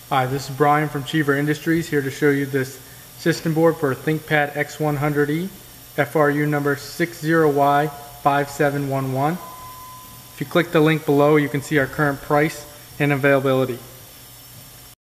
Hi, this is Brian from Cheever Industries, here to show you this system board for Thinkpad X100E, FRU number 60Y5711. If you click the link below, you can see our current price and availability.